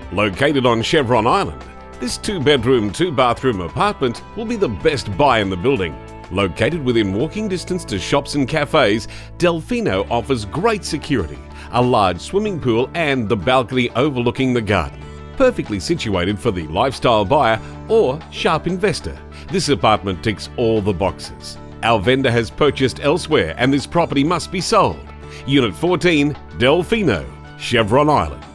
Located on Chevron Island, this 2-bedroom, 2-bathroom apartment will be the best buy in the building. Located within walking distance to shops and cafes, Delfino offers great security, a large swimming pool and the balcony overlooking the garden. Perfectly situated for the lifestyle buyer or sharp investor, this apartment ticks all the boxes. Our vendor has purchased elsewhere and this property must be sold. Unit 14, Delfino, Chevron Island.